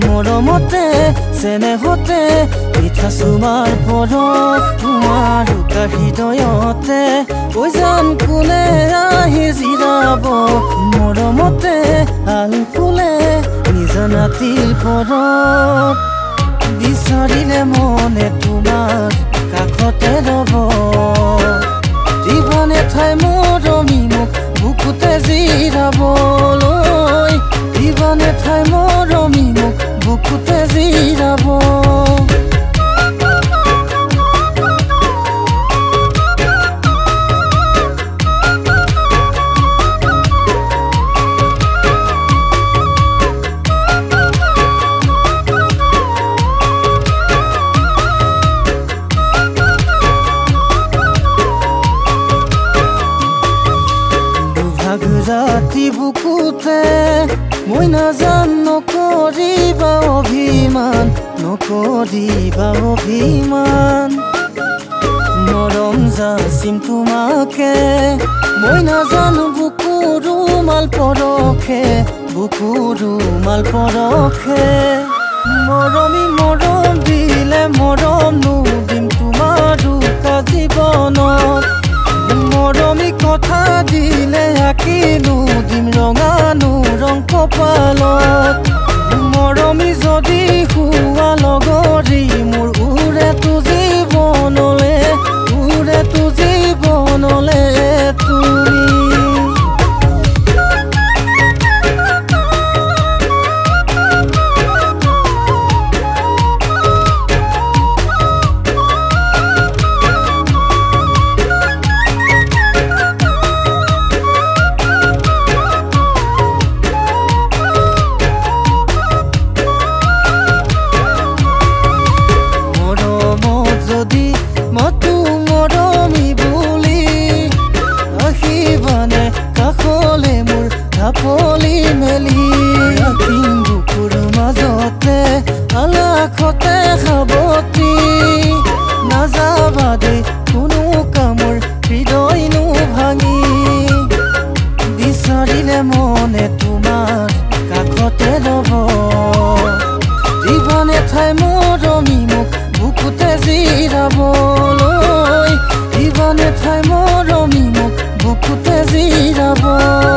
মৰমতে চেনেহতে পিঠা চুমাৰ পৰ তোমাৰ হৃদয়তে ঐ জান কোনে আহি জিৰাব মৰমতে আল ফুলে নিজা নাতিৰ পৰত বিচাৰিলে মনে তোমাৰ কাষতে ৰব দিবানে ঠাই মৰমি মোক বুকুতে জিৰাবলৈ দিবানে ঠাই মৰমি মোক বুকুতে জিৰাব ৰাতি বুকুতে মই নাজান নকৰিবা অভিমান মৰম যাচিম তোমাকে মই নাজান বুকু ৰুমাল পৰখে মৰমি মৰম দিলে মৰম নুদিম তোমাৰ দুটা জীৱনত মৰমি কথা দিলে আকিনো দিম ৰঙানো ৰং কপালত মৰমি যদি শুৱা লগৰী মোৰ উৰে তো জীৱনলে তুমি পলি মেলি ৰাখিম বুকুৰ মাজতে আলাখতে সাৱতি নাযাবা দে কোনো কামৰ হৃদয়নো ভাঙি বিচাৰিলে মনে তোমাৰ কাষতে ৰব দিবানে ঠাই মৰমি মোক বুকুতে জিৰাবলৈ দিবানে ঠাই মৰমি মোক বুকুতে জিৰাব